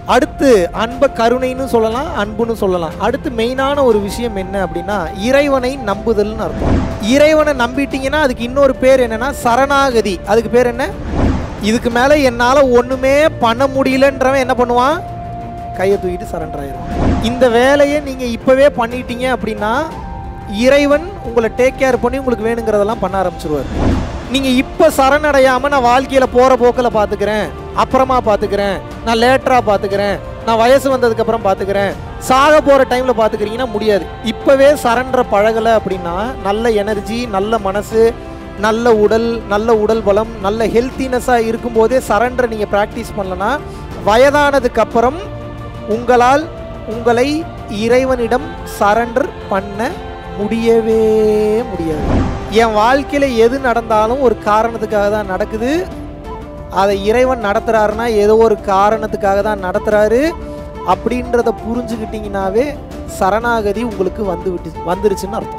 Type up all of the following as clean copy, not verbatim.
அடுத்து அன்ப கருணைன்னு சொல்லலாம், அன்புன்னு சொல்லலாம். அடுத்து மெயினான ஒரு விஷயம் என்ன அப்படின்னா இறைவனை நம்புதல்னு அர்த்தம். இறைவனை நம்பிட்டீங்கன்னா அதுக்கு இன்னொரு பேர் என்னன்னா சரணாகதி. அதுக்கு பேர் என்ன? இதுக்கு மேலே என்னால் ஒன்றுமே பண்ண முடியலன்றவன் என்ன பண்ணுவான்? கையை தூக்கிட்டு சரண்டர் ஆயிடுவான். இந்த வேலையை நீங்கள் இப்போவே பண்ணிட்டீங்க அப்படின்னா இறைவன் உங்களை டேக் கேர் பண்ணி உங்களுக்கு வேணுங்கிறதெல்லாம் பண்ண ஆரம்பிச்சிருவார். நீங்கள் இப்போ சரணடையாமல் நான் வாழ்க்கையில் போகிற போக்கில் பார்த்துக்கிறேன், அப்புறமா பார்த்துக்கிறேன், நான் லேட்டராக பார்த்துக்கிறேன், நான் வயசு வந்ததுக்கப்புறம் பார்த்துக்கிறேன், சாக போகிற டைமில் பார்த்துக்கிறீங்கன்னா முடியாது. இப்போவே சரண்டரை பழகலை அப்படின்னா நல்ல எனர்ஜி, நல்ல மனசு, நல்ல உடல் பலம், நல்ல ஹெல்த்தினஸாக இருக்கும்போதே சரண்டரை நீங்கள் ப்ராக்டிஸ் பண்ணலன்னா வயதானதுக்கப்புறம் உங்களை இறைவனிடம் சரண்டர் பண்ண முடியவே முடியாது. என் வாழ்க்கையில் எது நடந்தாலும் ஒரு காரணத்துக்காக தான் நடக்குது. அதை இறைவன் நடத்துகிறாருன்னா ஏதோ ஒரு காரணத்துக்காக தான் நடத்துகிறாரு அப்படின்றத புரிஞ்சுக்கிட்டிங்கனாவே சரணாகதி உங்களுக்கு வந்துருச்சுன்னு அர்த்தம்.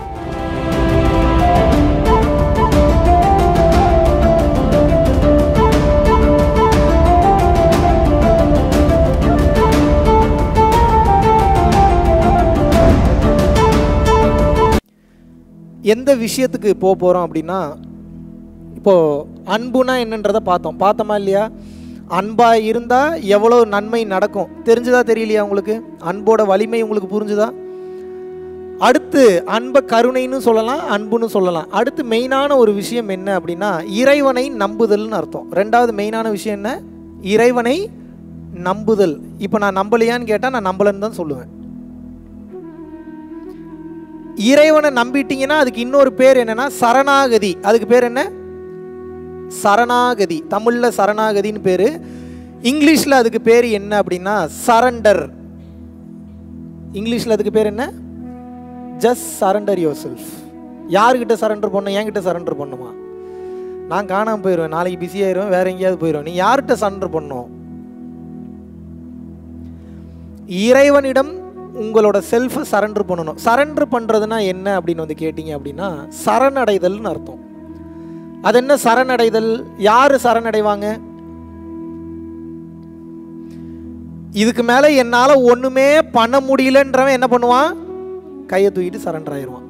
எந்த விஷயத்துக்கு போக போகிறோம் அப்படின்னா இப்போது அன்புனா என்னன்றதை பார்த்தோமா இல்லையா? அன்பாக இருந்தால் எவ்வளோ நன்மை நடக்கும் தெரிஞ்சுதா தெரியலையா உங்களுக்கு? அன்போட வலிமை உங்களுக்கு புரிஞ்சுதா? அடுத்து அன்பை கருணைன்னு சொல்லலாம், அன்புன்னு சொல்லலாம். அடுத்து மெயினான ஒரு விஷயம் என்ன அப்படின்னா இறைவனை நம்புதல்னு அர்த்தம். ரெண்டாவது மெயினான விஷயம் என்ன? இறைவனை நம்புதல். இப்போ நான் நம்பலையான்னு கேட்டால் நான் நம்பலன்னு தான் சொல்லுவேன். இறைவனை நம்பிட்டீங்கன்னா அதுக்கு இன்னொரு பேர் என்னன்னா சரணாகதி. அதுக்கு பேர் என்ன? சரணாகதி. தமிழில் சரணாகதின்னு பேர். இங்கிலீஷில் அதுக்கு பேர் என்ன அப்படின்னா சரண்டர். இங்கிலீஷில் அதுக்கு பேர் என்ன? Just surrender yourself. யாருக்கிட்ட சரண்டர் பண்ணணும்? என்கிட்ட சரண்டர் பண்ணுமா? நான் காணாமல் போயிடுவேன், நாளைக்கு பிஸி ஆயிடுவேன், வேற எங்கேயாவது போயிடுவேன். நீ யார்கிட்ட சரண்டர் பண்ணணும்? இறைவனிடம் உங்களோட செல்ஃபை சரண்டர் பண்ணணும். சரண்டர் பண்ணுறதுனா என்ன அப்படின்னு வந்து கேட்டிங்க அப்படின்னா சரணடைதல்னு அர்த்தம். அது என்ன சரணடைதல்? யார் சரணடைவாங்க? இதுக்கு மேலே என்னால் ஒன்றுமே பண்ண முடியலன்றவன் என்ன பண்ணுவான்? கையை தூக்கிட்டு சரண்டர் ஆயிடுவான்.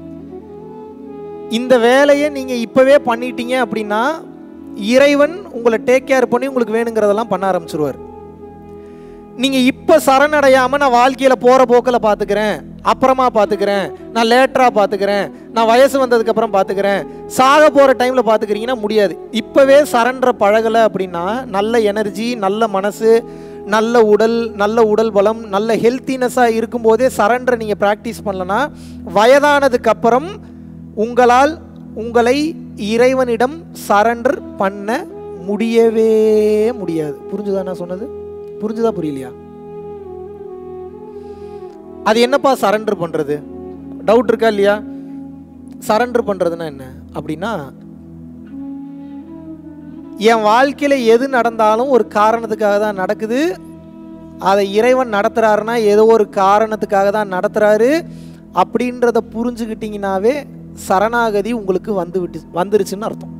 இந்த வேலையை நீங்கள் இப்போவே பண்ணிட்டீங்க அப்படின்னா இறைவன் உங்களை டேக் கேர் பண்ணி உங்களுக்கு வேணுங்கிறதெல்லாம் பண்ண ஆரம்பிச்சிருவார். நீங்கள் இப்போ சரணடையாமல் நான் வாழ்க்கையில் போகிற போக்கில் பார்த்துக்கிறேன், அப்புறமா பார்த்துக்கிறேன், நான் லேட்டராக பார்த்துக்கிறேன், நான் வயசு வந்ததுக்கப்புறம் பார்த்துக்கிறேன், சாக போகிற டைமில் பார்த்துக்கிறீங்கன்னா முடியாது. இப்போவே சரண்டரை பழகலை அப்படின்னா நல்ல எனர்ஜி, நல்ல மனசு, நல்ல உடல் பலம், நல்ல ஹெல்த்தினஸாக இருக்கும்போதே சரண்டரை நீங்கள் ப்ராக்டிஸ் பண்ணலன்னா வயதானதுக்கப்புறம் உங்களை இறைவனிடம் சரண்டர் பண்ண முடியவே முடியாது. புரிஞ்சுதா நான் சொன்னது? புரிஞ்சுதா புரியலையா? அது என்னப்பா சரண்டர் பண்ணுறது? டவுட் இருக்கா இல்லையா? சரண்டர் பண்ணுறதுன்னா என்ன அப்படின்னா என் வாழ்க்கையில் எது நடந்தாலும் ஒரு காரணத்துக்காக தான் நடக்குது. அதை இறைவன் நடத்துகிறாருன்னா ஏதோ ஒரு காரணத்துக்காக தான் நடத்துகிறாரு அப்படின்றத புரிஞ்சுக்கிட்டிங்கனாவே சரணாகதி உங்களுக்கு வந்துருச்சுன்னு அர்த்தம்.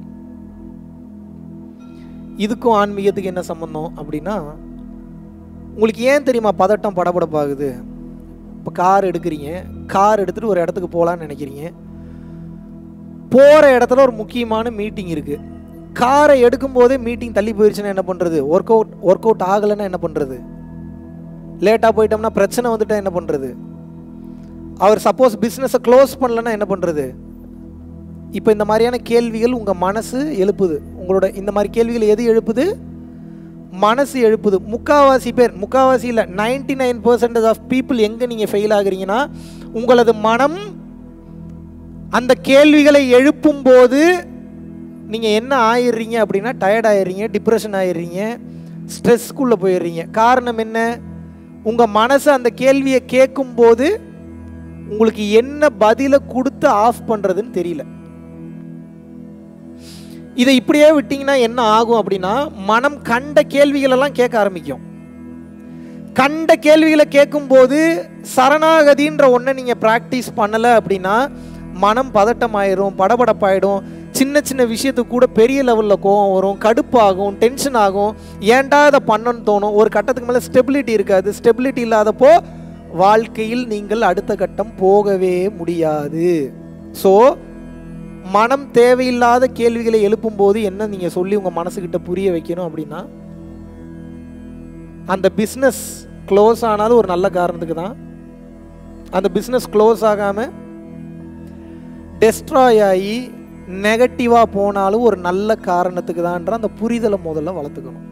இதுக்கும் ஆன்மீகத்துக்கு என்ன சம்பந்தம் அப்படின்னா உங்களுக்கு ஏன் தெரியுமா பதட்டம் படபடப்பாகுது? இப்போ கார் எடுக்கிறீங்க, கார் எடுத்துகிட்டு ஒரு இடத்துக்கு போகலான்னு நினைக்கிறீங்க. போகிற இடத்துல ஒரு முக்கியமான மீட்டிங் இருக்குது. காரை எடுக்கும்போதே மீட்டிங் தள்ளி போயிடுச்சுன்னா என்ன பண்ணுறது? ஒர்க் அவுட் ஆகலைன்னா என்ன பண்ணுறது? லேட்டாக போயிட்டோம்னா பிரச்சனை வந்துட்டா என்ன பண்ணுறது? அவர் சப்போஸ் பிஸ்னஸை க்ளோஸ் பண்ணலன்னா என்ன பண்ணுறது? இப்போ இந்த மாதிரியான கேள்விகள் உங்கள் மனசு எழுப்புது. உங்களோட இந்த மாதிரி கேள்விகள் எது எழுப்புது? மனசு எழுப்புது. முக்காவாசி பேர், முக்காவாசி இல்லை, 99% ஆஃப் பீப்புள் எங்கே நீங்கள் ஃபெயில் ஆகுறீங்கன்னா உங்களது மனம் அந்த கேள்விகளை எழுப்பும் போது நீங்கள் என்ன ஆயிடுறீங்க அப்படின்னா டயர்ட் ஆயிடுறீங்க, டிப்ரெஷன் ஆயிடுறீங்க, ஸ்ட்ரெஸ்க்குள்ளே போயிடுறீங்க. காரணம் என்ன? உங்கள் மனசு அந்த கேள்வியை கேட்கும்போது உங்களுக்கு என்ன பதிலை கொடுத்து ஆஃப் பண்ணுறதுன்னு தெரியல. இதை இப்படியே விட்டிங்கன்னா என்ன ஆகும் அப்படின்னா மனம் கண்ட கேள்விகளெல்லாம் கேட்க ஆரம்பிக்கும். கண்ட கேள்விகளை கேட்கும்போது சரணாகதின்ற ஒன்றை நீங்கள் ப்ராக்டிஸ் பண்ணலை அப்படின்னா மனம் பதட்டமாயிடும், படபடப்பாயிடும், சின்ன சின்ன விஷயத்துக்கு கூட பெரிய லெவலில் கோவம் வரும், கடுப்பாகும், டென்ஷன் ஆகும், ஏன்டா இதை பண்ணணும்னு தோணும். ஒரு கட்டத்துக்கு மேலே ஸ்டெபிலிட்டி இருக்காது. ஸ்டெபிலிட்டி இல்லாதப்போ வாழ்க்கையில் நீங்கள் அடுத்த கட்டம் போகவே முடியாது. ஸோ மனம் தேவையில்லாத கேள்விகளை எழுப்பும் போது என்ன நீங்கள் சொல்லி உங்கள் மனசுக்கிட்ட புரிய வைக்கணும் அப்படின்னா, அந்த பிஸ்னஸ் க்ளோஸ் ஆனாலும் ஒரு நல்ல காரணத்துக்கு தான், அந்த பிஸ்னஸ் க்ளோஸ் ஆகாமல் டெஸ்ட்ராய் ஆகி நெகட்டிவாக போனாலும் ஒரு நல்ல காரணத்துக்கு தான்ற அந்த புரிதலை முதல்ல வளர்த்துக்கணும்.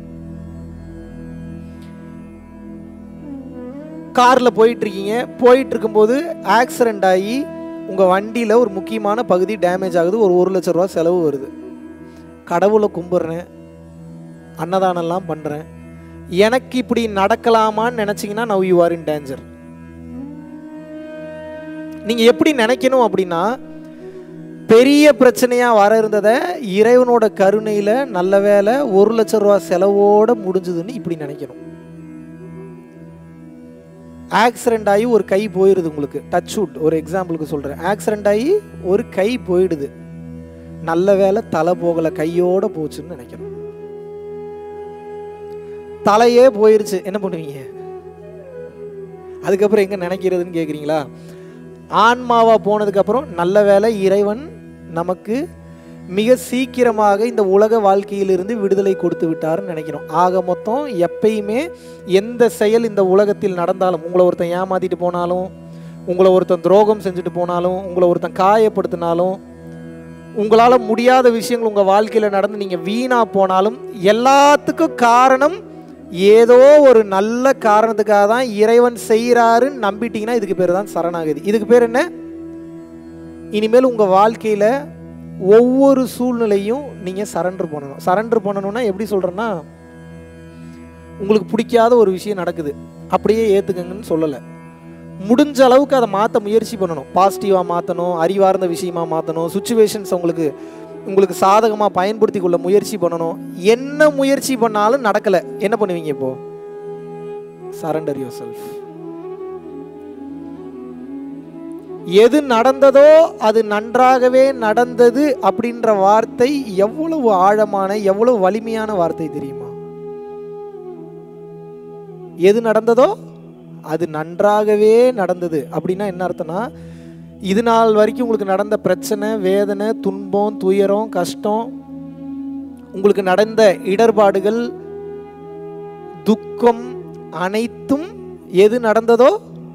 காரில் போயிட்டுருக்கீங்க, போயிட்டு இருக்கும்போது ஆக்சிடெண்ட் ஆகி உங்கள் வண்டியில் ஒரு முக்கியமான பகுதி டேமேஜ் ஆகுது. ஒரு 1 லட்ச ரூபா செலவு வருது. கடவுளை கும்பிட்றேன், அன்னதானம்லாம் பண்ணுறேன், எனக்கு இப்படி நடக்கலாமான்னு நினச்சிங்கன்னா now you are in danger. நீங்கள் எப்படி நினைக்கணும் அப்படின்னா, பெரிய பிரச்சனையாக வர இருந்ததை இறைவனோட கருணையில் நல்ல வேலை 1 லட்ச ரூபா செலவோடு முடிஞ்சுதுன்னு இப்படி நினைக்கணும். ஆக்சிடெண்ட் ஆகி ஒரு கை போயிடுது உங்களுக்கு, டச் வுட் ஒரு எக்ஸாம்பிளுக்கு சொல்கிறேன். ஆக்சிடெண்ட் ஆகி ஒரு கை போயிடுது, நல்ல வேலை தலை போகலை, கையோடு போச்சுன்னு நினைக்கணும். தலையே போயிருச்சு, என்ன பண்ணுவீங்க? அதுக்கப்புறம் எங்கே நினைக்கிறதுன்னு கேட்குறீங்களா? ஆன்மாவா போனதுக்கப்புறம் நல்ல வேலை இறைவன் நமக்கு மிக சீக்கிரமாக இந்த உலக வாழ்க்கையிலிருந்து விடுதலை கொடுத்து விட்டாருன்னு நினைக்கிறோம். ஆக மொத்தம் எப்பயுமே எந்த செயல் இந்த உலகத்தில் நடந்தாலும், உங்களை ஒருத்தன் ஏமாத்திட்டு போனாலும், உங்களை ஒருத்தன் துரோகம் செஞ்சுட்டு போனாலும், உங்களை ஒருத்தன் காயப்படுத்தினாலும், உங்களால் முடியாத விஷயங்கள் உங்கள் வாழ்க்கையில் நடந்து நீங்கள் வீணாக போனாலும், எல்லாத்துக்கும் காரணம் ஏதோ ஒரு நல்ல காரணத்துக்காக தான் இறைவன் செய்கிறாருன்னு நம்பிட்டீங்கன்னா இதுக்கு பேர் தான் சரணாகதி. இதுக்கு பேர் என்ன? இனிமேல் உங்கள் வாழ்க்கையில் ஒவ்வொரு சூழ்நிலையும் நீங்கள் சரண்டர் பண்ணணும். சரண்டர் பண்ணணும்னா எப்படி சொல்கிறேன்னா, உங்களுக்கு பிடிக்காத ஒரு விஷயம் நடக்குது, அப்படியே ஏற்றுக்கங்கன்னு சொல்லலை. முடிஞ்ச அளவுக்கு அதை மாற்ற முயற்சி பண்ணணும். பாசிட்டிவாக மாற்றணும், அறிவார்ந்த விஷயமா மாற்றணும், சுச்சுவேஷன்ஸ் உங்களுக்கு சாதகமாக பயன்படுத்தி கொள்ள முயற்சி பண்ணணும். என்ன முயற்சி பண்ணாலும் நடக்கலை, என்ன பண்ணுவீங்க? இப்போ சரண்டர் யுவர் செல்ஃப். எது நடந்ததோ அது நன்றாகவே நடந்தது அப்படின்ற வார்த்தை எவ்வளவு ஆழமான, எவ்வளவு வலிமையான வார்த்தை தெரியுமா? எது நடந்ததோ அது நன்றாகவே நடந்தது அப்படின்னா என்ன அர்த்தம்னா, இது நாள் வரைக்கும் உங்களுக்கு நடந்த பிரச்சனை, வேதனை, துன்பம், துயரம், கஷ்டம், உங்களுக்கு நடந்த இடர்பாடுகள், துக்கம் அனைத்தும் எது நடந்ததோ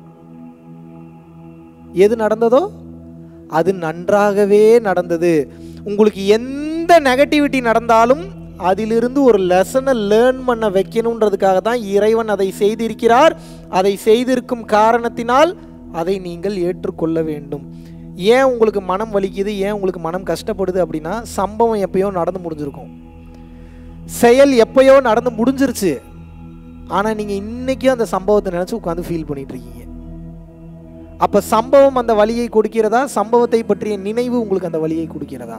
அது நன்றாகவே நடந்தது. உங்களுக்கு எந்த நெகட்டிவிட்டி நடந்தாலும் அதிலிருந்து ஒரு லெசனை லேர்ன் பண்ண வைக்கணுன்றதுக்காக தான் இறைவன் அதை செய்திருக்கிறார். அதை செய்திருக்கும் காரணத்தினால் அதை நீங்கள் ஏற்றுக்கொள்ள வேண்டும். ஏன் உங்களுக்கு மனம் வலிக்குது, ஏன் உங்களுக்கு மனம் கஷ்டப்படுது அப்படின்னா, சம்பவம் எப்பயோ நடந்து முடிஞ்சிருக்கும், செயல் எப்பயோ நடந்து முடிஞ்சிருச்சு. ஆனால் நீங்கள் இன்னைக்கும் அந்த சம்பவத்தை நினச்சி உட்காந்து ஃபீல் பண்ணிட்டு இருக்கீங்க. அப்போ சம்பவம் அந்த வலியை கொடுக்கிறதா, சம்பவத்தை பற்றிய நினைவு உங்களுக்கு அந்த வலியை கொடுக்கிறதா?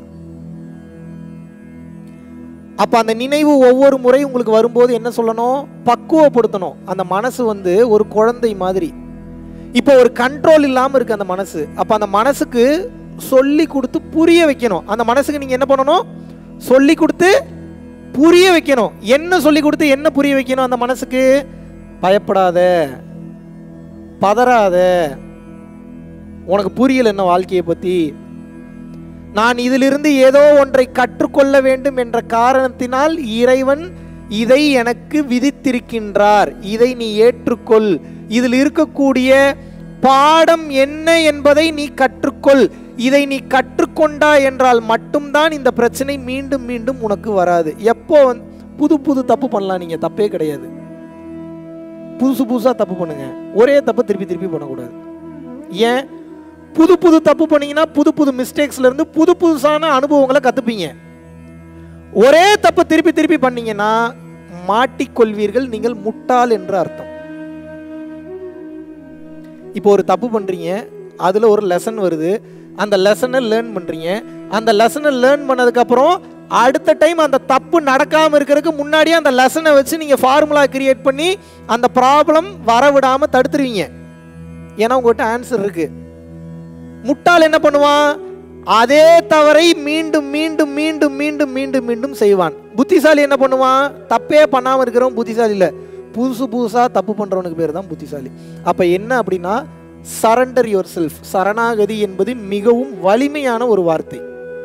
அப்போ அந்த நினைவு ஒவ்வொரு முறை உங்களுக்கு வரும்போது என்ன சொல்லணும்? பக்குவப்படுத்தணும். அந்த மனசு ஒரு குழந்தை மாதிரி. இப்போ ஒரு கண்ட்ரோல் இல்லாமல் இருக்கு அந்த மனசு. அப்போ அந்த மனசுக்கு சொல்லி கொடுத்து புரிய வைக்கணும். அந்த மனசுக்கு நீங்கள் என்ன பண்ணணும்? சொல்லி கொடுத்து புரிய வைக்கணும். என்ன சொல்லி கொடுத்து என்ன புரிய வைக்கணும்? அந்த மனசுக்கு பயப்படாத, பதறாத, உனக்கு புரியல என்ன வாழ்க்கையை பற்றி, நான் இதிலிருந்து ஏதோ ஒன்றை கற்றுக்கொள்ள வேண்டும் என்ற காரணத்தினால் இறைவன் இதை எனக்கு விதித்திருக்கின்றார், இதை நீ ஏற்றுக்கொள், இதில் இருக்கக்கூடிய பாடம் என்ன என்பதை நீ கற்றுக்கொள், இதை நீ கற்றுக்கொண்டா என்றால் மட்டும்தான் இந்த பிரச்சனை மீண்டும் மீண்டும் உனக்கு வராது. எப்போ புது புது தப்பு பண்ணலாம், நீங்கள் தப்பே கிடையாது, புதுசாக தப்பு பண்ணுங்க, ஒரே தப்பு திருப்பி திருப்பி பண்ணக்கூடாது. ஏன்? புது புது தப்பு பண்ணீங்கன்னா புது புது மிஸ்டேக்ஸ்ல இருந்து புது புதுசான அனுபவங்களை கத்துப்பீங்க. ஒரே தப்பு திருப்பி திருப்பி பண்ணீங்கன்னா மாட்டிக்கொள்வீர்கள், நீங்கள் முட்டாள் என்று அர்த்தம். இப்போ ஒரு தப்பு பண்றீங்க, அதுல ஒரு லெசன் வருது, அந்த லெசனை லேர்ன் பண்றீங்க. அந்த லெசனை லேர்ன் பண்ணதுக்கு அப்புறம் அடுத்த டைம் அந்த தப்பு நடக்காம இருக்கிறதுக்கு முன்னாடியே அந்த லெசனை வச்சு நீங்க ஃபார்முலா கிரியேட் பண்ணி அந்த ப்ராப்ளம் வரவிடாம தடுத்துருவீங்க. ஏன்னா உங்ககிட்ட ஆன்சர் இருக்கு. முட்டாள் என்ன பண்ணுவான்? அதே தவறை மீண்டும் மீண்டும் மீண்டும் மீண்டும் மீண்டும் மீண்டும் செய்வான். புத்திசாலி என்ன பண்ணுவான்? தப்பே பண்ணாமல் இருக்கிறவன் புத்திசாலி இல்லை, புதுசாக தப்பு பண்ணுறவனுக்கு பேர் தான் புத்திசாலி. அப்போ என்ன அப்படின்னா, சரண்டர் யுவர் செல்ஃப். சரணாகதி என்பது மிகவும் வலிமையான ஒரு வார்த்தை.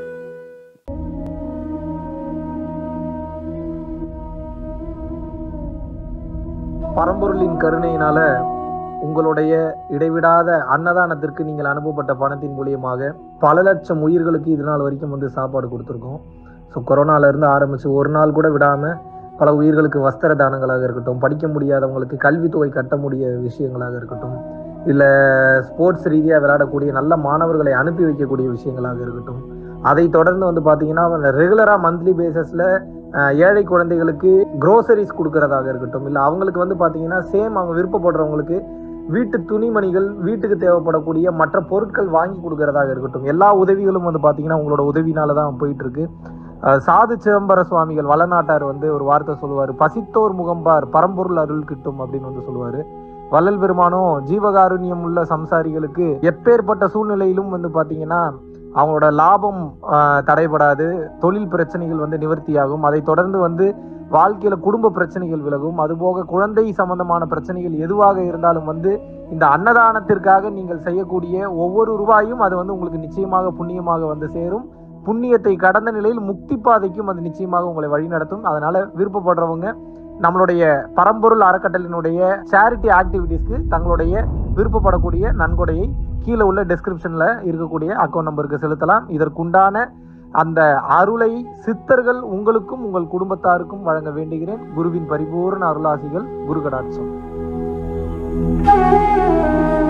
பரம்பொருளின் கருணையினால உங்களுடைய இடைவிடாத அன்னதானத்திற்கு நீங்கள் அனுப்பப்பட்ட பணத்தின் மூலியமாக பல லட்சம் உயிர்களுக்கு இது நாள் வரைக்கும் சாப்பாடு கொடுத்துருக்கோம். ஸோ கொரோனாலேருந்து ஆரம்பித்து ஒரு நாள் கூட விடாமல் பல உயிர்களுக்கு வஸ்திர தானங்களாக இருக்கட்டும், படிக்க முடியாதவங்களுக்கு கல்வித்தொகை கட்ட முடிய விஷயங்களாக இருக்கட்டும், இல்லை ஸ்போர்ட்ஸ் ரீதியாக விளையாடக்கூடிய நல்ல மாணவர்களை அனுப்பி வைக்கக்கூடிய விஷயங்களாக இருக்கட்டும், அதை தொடர்ந்து பார்த்தீங்கன்னா ரெகுலராக மந்த்லி பேசிஸில் ஏழை குழந்தைகளுக்கு க்ரோசரிஸ் கொடுக்கறதாக இருக்கட்டும், இல்லை அவங்களுக்கு பார்த்தீங்கன்னா சேம் அவங்க விருப்பப்படுறவங்களுக்கு வீட்டு துணிமணிகள், வீட்டுக்கு தேவைப்படக்கூடிய மற்ற பொருட்கள் வாங்கி கொடுக்கறதாக இருக்கட்டும், எல்லா உதவிகளும் பார்த்தீங்கன்னா உங்களோட உதவினால தான் போயிட்டு இருக்கு. சாது சிதம்பர சுவாமிகள் வளநாட்டார் ஒரு வார்த்தை சொல்லுவார், பசித்தோர் முகம்பார் பரம்பொருள் அருள் கிட்டும் அப்படின்னு சொல்லுவார். வள்ளல் பெருமானும் ஜீவகாருண்யம் உள்ள சம்சாரிகளுக்கு எப்பேற்பட்ட சூழ்நிலையிலும் பார்த்தீங்கன்னா அவங்களோட லாபம் தடைபடாது, தொழில் பிரச்சனைகள் நிவர்த்தியாகும், அதை தொடர்ந்து வாழ்க்கையில குடும்ப பிரச்சனைகள் விலகும், அதுபோக குழந்தை சம்பந்தமான பிரச்சனைகள் எதுவாக இருந்தாலும் இந்த அன்னதானத்திற்காக நீங்கள் செய்யக்கூடிய ஒவ்வொரு ரூபாயும் அது உங்களுக்கு நிச்சயமாக புண்ணியமாக சேரும். புண்ணியத்தை கடந்த நிலையில் முக்தி பாதைக்கும் அது நிச்சயமாக உங்களை வழிநடத்தும். அதனால விருப்பப்படுறவங்க நம்மளுடைய பரம்பொருள் அறக்கட்டளையினுடைய சேரிட்டி ஆக்டிவிட்டீஸ்க்கு தங்களுடைய விருப்பப்படக்கூடிய நன்கொடையை கீழே உள்ள டெஸ்கிரிப்ஷன்ல இருக்கக்கூடிய அக்கௌண்ட் நம்பருக்கு செலுத்தலாம். இதற்குண்டான அந்த அருளை சித்தர்கள் உங்களுக்கும் உங்கள் குடும்பத்தாருக்கும் வழங்க வேண்டுகிறேன். குருவின் பரிபூர்ண அருளாசிகள். குரு கடாட்சம்.